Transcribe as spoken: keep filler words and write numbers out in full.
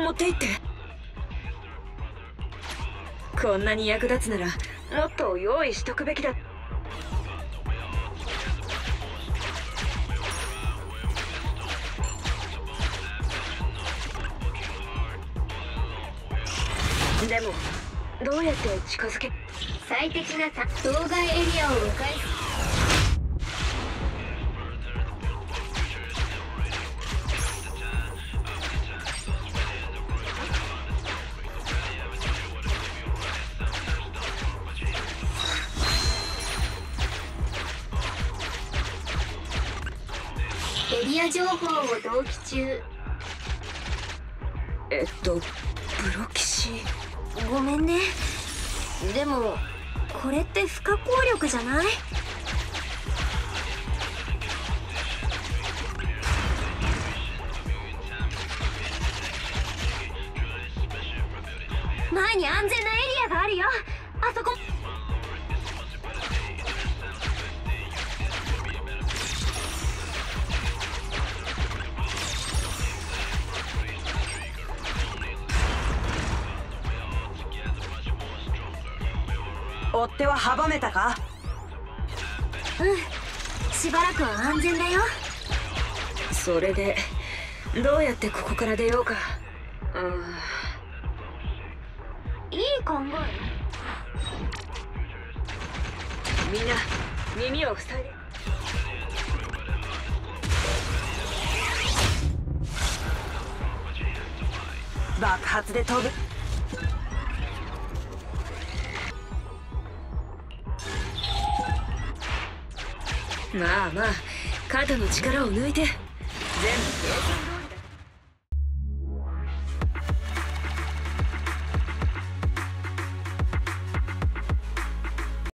持って行って。こんなに役立つならもっと用意しとくべきだ。でもどうやって近づけ。 最適なた当該エリアを迂回する。エリア情報を同期中。 えっとプロ騎士。 ごめんね。でもこれって不可抗力じゃない？前に安全なエリアがあるよ。あそこ。 追っ手は阻めたか？ うん、しばらくは安全だよ。 それでどうやってここから出ようか。 いい考え。 みんな耳を塞いで。爆発で飛ぶ。まあまあ肩の力を抜いて全部計算